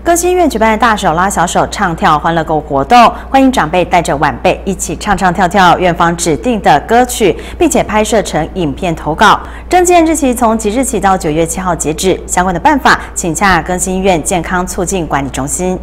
歌新医院举办大手拉小手唱跳欢乐购活动，欢迎长辈带着晚辈一起唱唱跳跳院方指定的歌曲，并且拍摄成影片投稿。征件日期从即日起到9月7号截止，相关的办法请洽歌新医院健康促进管理中心。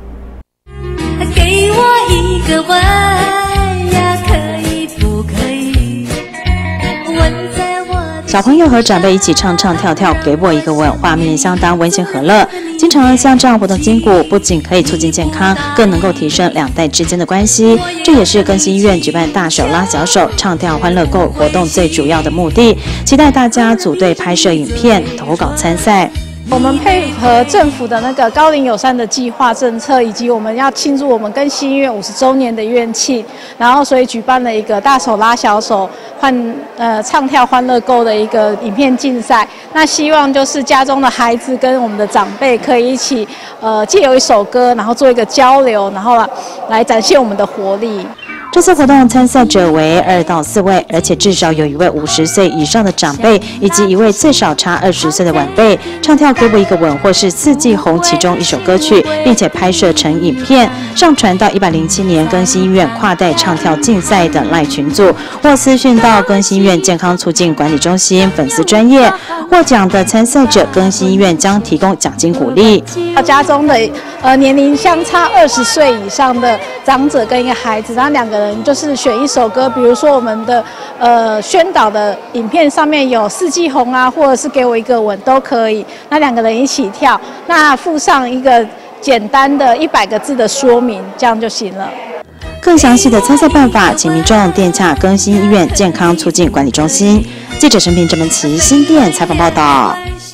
给我一个吻呀，可以不可以？吻在我的小朋友和长辈一起唱唱跳跳，给我一个吻，画面相当温馨和乐。经常像这样活动筋骨，不仅可以促进健康，更能够提升两代之间的关系。这也是歌新医院举办大手拉小手唱跳欢乐购活动最主要的目的。期待大家组队拍摄影片，投稿参赛。 我们配合政府的那个高龄友善的计划政策，以及我们要庆祝我们歌新医院50周年的院庆，然后所以举办了一个大手拉小手唱跳欢乐购的一个影片竞赛。那希望就是家中的孩子跟我们的长辈可以一起藉由一首歌，然后做一个交流，然后来展现我们的活力。 这次活动参赛者为2到4位，而且至少有1位50岁以上的长辈，以及1位最少差20岁的晚辈，唱跳给我一个吻或是四季红其中一首歌曲，并且拍摄成影片，上传到107年歌新医院跨代唱跳竞赛的LINE群组，或私讯到歌新医院健康促进管理中心粉丝专页。获奖的参赛者，歌新医院将提供奖金鼓励。 家中的年龄相差20岁以上的长者跟一个孩子，然后2个人就是选一首歌，比如说我们的宣导的影片上面有四季红啊，或者是给我一个吻都可以。那2个人一起跳，那附上一个简单的100个字的说明，这样就行了。 更详细的参赛办法，请民众电洽歌新医院健康促进管理中心。记者陈平、郑文琪新店采访报道。